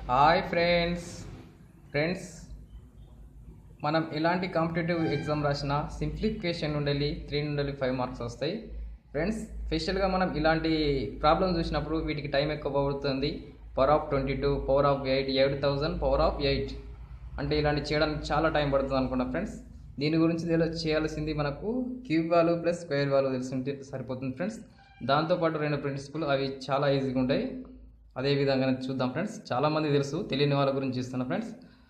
Hi friends మనం ఎలాంటి competitive exam రాసినా సింప్లిఫికేషన్ నుండి 3 నుండి 5 మార్క్స్ వస్తాయి ఫ్రెండ్స్. స్పెషల్గా మనం ఇలాంటి ప్రాబ్లమ్ చూసినప్పుడు వీటికి టైం ఎక్కువ పడుతుంది. Power of 22, power of 8, 8000 power of 8 అంటే ఇలాంటి చేయడానికి చాలా టైం పడుతుంది అనుకున్నా ఫ్రెండ్స్. దీని గురించి చేయాల్సింది మనకు cube value plus square value తెలుసుంటే సరిపోతుంది ఫ్రెండ్స్. దాంతోపాటు 2 ప్రిన్సిపల్ అవి చాలా ఈజీగా ఉంటాయి. అదే విధంగా చూద్దాం ఫ్రెండ్స్. చాలామంది తెలుసు, తెలియని వాళ్ళ గురించి ఇస్తున్నా ఫ్రెండ్స్.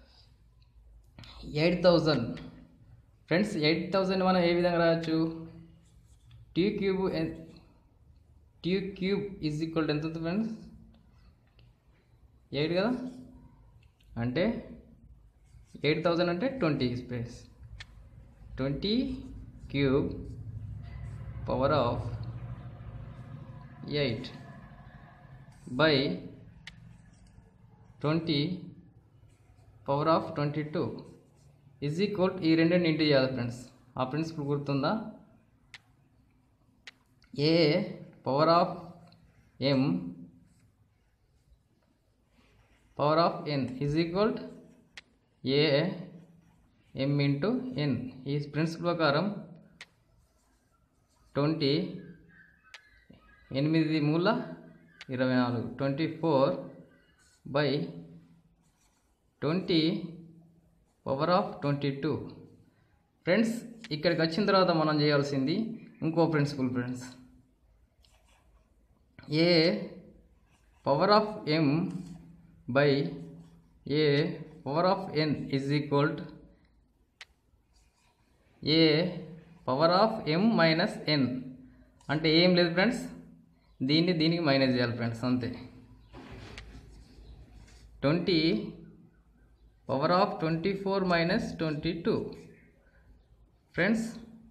8000 ఫ్రెండ్స్, 8000 మనం ఏ విధంగా రాయొచ్చు? టీ క్యూబ్ ఈజ్ ఈక్వల్ ఎంత అవుతుంది ఫ్రెండ్స్? 8 కదా, అంటే 8000 అంటే 20 space 20 cube power of 8 by 20 power of 22 is equal ఈ రెండింటిని ఇంటూ చేయాలి ఫ్రెండ్స్. ఆ ప్రిన్సిపల్ గుర్తుందా? A power of m power of n is equal A m into n. ఈ ప్రిన్సిపల్ ప్రకారం 20 8 మూల 24 24 by 20 పవర్ ఆఫ్ 22 ఫ్రెండ్స్. ఇక్కడికి వచ్చిన తర్వాత మనం చేయాల్సింది ఇంకో principle friends. A power of m by A power of n is equal A power of m minus n. అంటే ఏం లేదు ఫ్రెండ్స్, దీనికి మైనస్ చేయాలి ఫ్రెండ్స్, అంతే. 20 power of 24 minus 22 friends.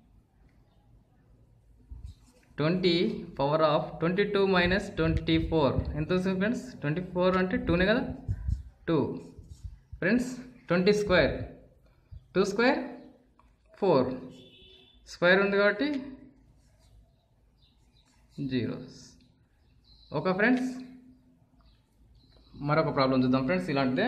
20 power of 22 minus 24 ఎంత వస్తుంది ఫ్రెండ్స్? 24 అంటే 2నే కదా, 2 ఫ్రెండ్స్. 20 స్క్వేర్ 2 స్క్వేర్ 4 స్క్వేర్ ఉంది కాబట్టి 0. ఓకే ఫ్రెండ్స్, మరొక ప్రాబ్లం చూద్దాం ఫ్రెండ్స్. ఇలాంటిదే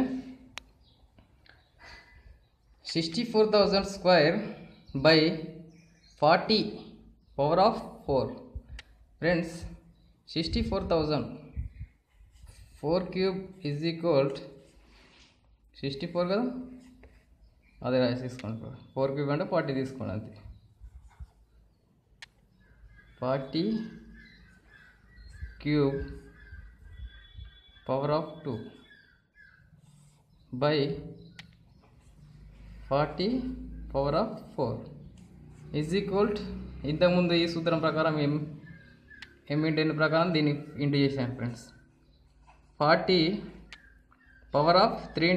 64,000 square by 40 power of 4 friends. 64,000 4 cube is equal 64 కదా, అదే రాసి తీసుకోండి. 4 క్యూబ్ అంటే 40 తీసుకోండి, అంతే. 40 cube power of 2 by 40 power of 4 is equal. ఇంతకుముందు ఈ సూత్రం ప్రకారం m ఇంటూ n ప్రకారం దీన్ని ఇంటూ చేసాం friends. 40 power of 3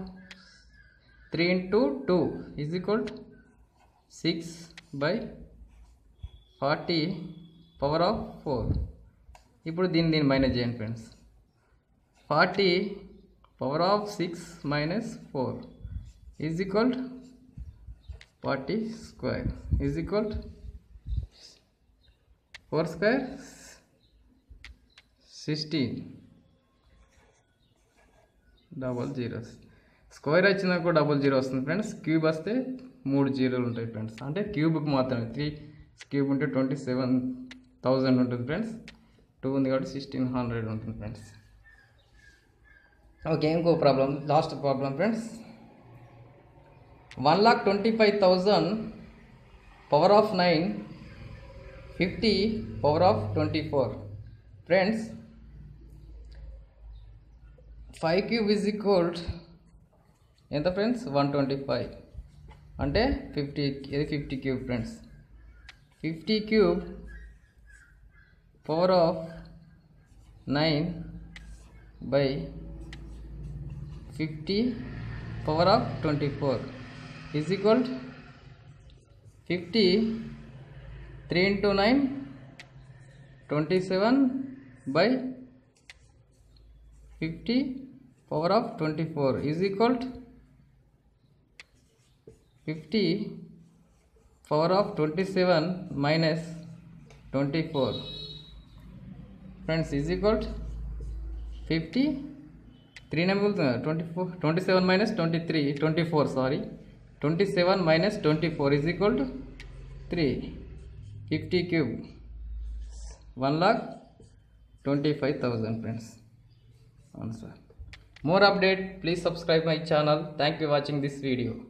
into 2 is equal 6 by 40 power of 4. ఇప్పుడు దీన్ని మైనస్ చేయండి friends. 40 power of 6 minus 4 is equal 40 square is equal 4 square 16 double zeros. Square వచ్చినాక డబల్ జీరో వస్తుంది ఫ్రెండ్స్. క్యూబ్ వస్తే 3 జీరోలు ఉంటాయి ఫ్రెండ్స్. అంటే క్యూబ్కి మాత్రమే 3 క్యూబ్ ఉంటే 27,000 ఉంటుంది ఫ్రెండ్స్. 2 ఉంది కాబట్టి 1600 ఉంటుంది ఫ్రెండ్స్. ఓకే, ఇంకో problem, last problem friends. 1,25,000 power of 9 50 power of 24 friends. 5 cube is equal ఎంత ఫ్రెండ్స్? 125 అంటే 50. ఇది 50 cube friends. 50 cube power of 9 by 50 power of 24 is equal 50 3 into 9 27 by 50 power of 24 is equal 50 power of 27 minus 24 friends is equal 50 3 numbers 24 27 minus 23 24 sorry 27 minus 24 is equal to 3 50 cube 1,25,000 friends answer. More update, please subscribe my channel. Thank you for watching this video.